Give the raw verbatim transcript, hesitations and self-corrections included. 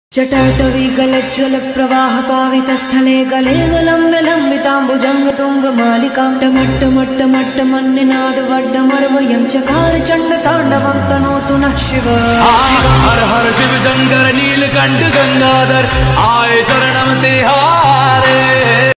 जटाटवी गलज्ज्वल प्रवाह पावित स्थले गले लम्ब्य लम्बिताम्बुजंग तुंग मालिकां टमट्टमट्टमट्टमन्निनाद वड्डमर्वयं चकार चंड तांडवं तनोतु नः शिव। हर हर शिव शंकर नीलकंठ गंगाधर आए शरणम तिहारे।